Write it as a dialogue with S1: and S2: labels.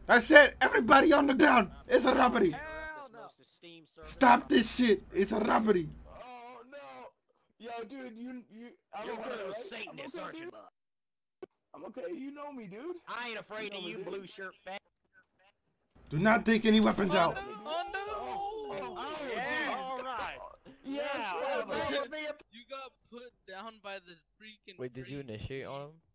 S1: I said everybody on the ground. It's a robbery.
S2: Hell no.
S1: Stop this shit. It's a robbery.
S3: Oh no. Yo, dude, you.
S2: You're one of those
S3: right?
S2: Satanists,
S3: I'm okay,
S2: aren't you,
S3: dude.
S2: bud?
S3: I'm okay. You know me, dude.
S2: I ain't afraid of you, blue shirt fat.
S1: Do not take any weapons out.
S2: Oh, yeah. All right.
S3: Yes.
S2: Yeah.
S4: You got put down by the freaking.
S5: Wait, did you initiate on him?